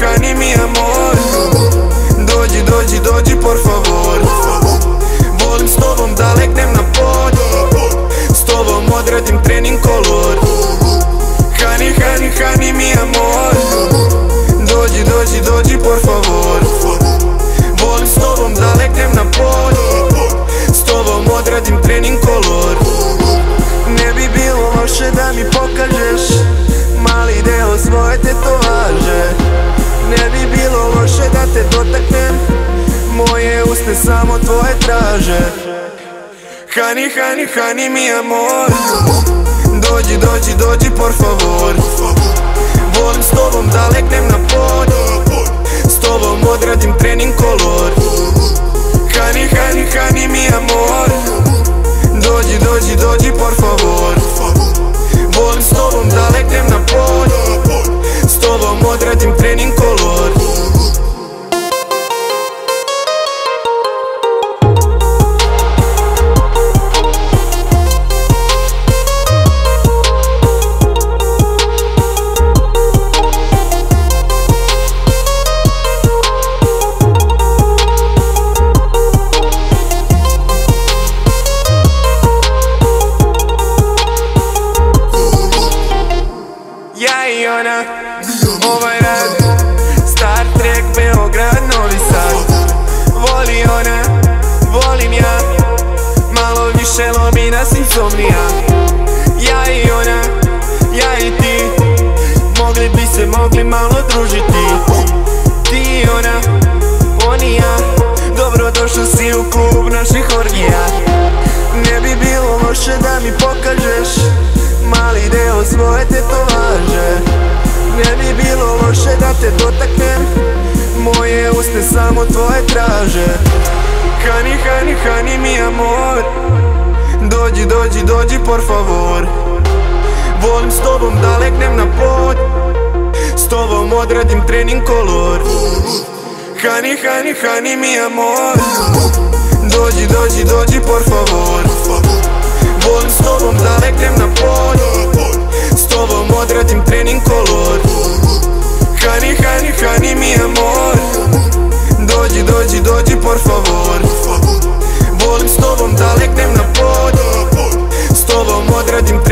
hani mi amor. Dođi, dođi, dođi por favor. Volim s tobom da legnem na pod, s tobom odradim trening kolor. Hani, hani, hani mi amor. Dođi, dođi, dođi por favor. Volim s tobom da legnem na pod, s tobom odradim trening kolor. Ne bi bilo loše da mi pokažeš mali deo svoje tetovaže. Ne bi bilo loše da te dotaknem, moje usne samo tvoje traže. Hani, hani, hani mi amor. Dođi, dođi, dođi por favor. Volim s tobom da legnem na pod, s tobom odradim trening kolor. Hani, hani, hani mi amor. Dođi, dođi, dođi por favor. Volim s tobom da legnem na pod, s tobom odradim trening kolor. Ja i ona, ovaj rad, Star Trek, Beograd, Novi Sad. Voli ona, volim ja, malo više lomi nas insomnija. Ja i ona, ja i ti, mogli bi se mogli malo družiti. Ti i ona, on i ja, dobrodošao si u klub naših orgija. Ne bi bilo loše da mi pokažeš mali deo svoje tetovaže. Ne bi bilo loše da te dotaknem, moje usne samo tvoje traže. Hani, hani, hani mi amor. Dođi, dođi, dođi por favor. Volim s tobom da legnem na pod, s tobom odradim trening kolor. Hani, hani, hani mi amor. Dođi, dođi, dođi por favor. Volim s tobom da legnem na pod, s tobom odradim trening kolor. Hani, hani, hani mi amor. Dođi, dođi, dođi por favor. Volim s tobom da legnem na pod, s tobom odradim trening kolor.